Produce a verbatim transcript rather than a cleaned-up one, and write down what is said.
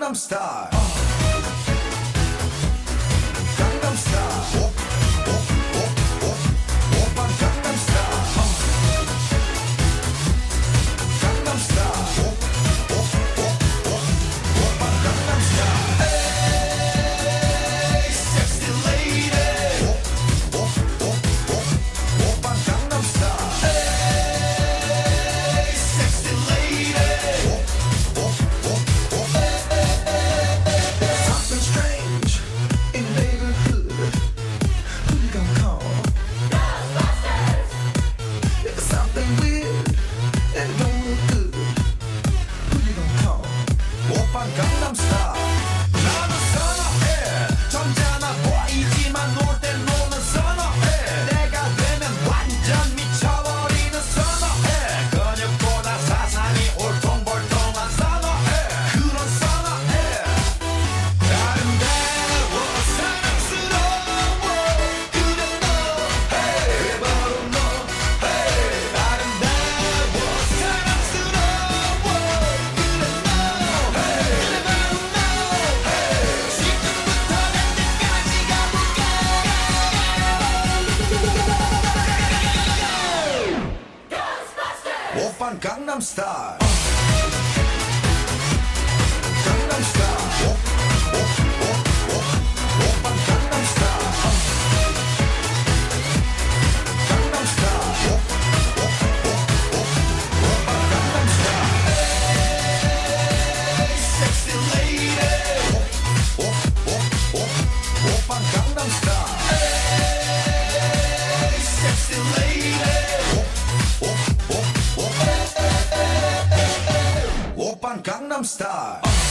Style. Gangnam Style. Op, op, op, op, oppa Gangnam Style. Gangnam Style. Op, op, op, op, oppa Gangnam Style. Hey, sexy lady. Op, op, op, op, oppa Gangnam Style. Hey, sexy lady. Op, op, op, op. Something strange in the neighborhood. Who you gonna call? Ghostbusters! If something weird and it don't look good, who you gonna call? 오빤 강남 스타일. 나는 선어해. 점잖아 보이지만 놀 땐 노는 선어해. 내가 되면 완전 미쳐버리는 선어해. 근육보다 사상이 올통벌통한 선어해. 그런 선어해. 아름다워 사랑스러워 그래 너 hey 바로 너 hey 아름다워 사랑스러워 그래 너 hey 바로 너 hey 지금부터 날 때까지 가볼까 Ghostbusters! 오빤 강남 스타일. 강남 스타일. 오, 오, 오, 오. 오빤 강남 스타일. 강남 스타일. 오, 오, 오, 오. 오빤 강남 스타일. Hey, sexy lady. 오, 오, 오, 오. 오빤 강남 스타일. Hey, sexy lady. 오, 오, 오, 오. 오빤 강남 스타일.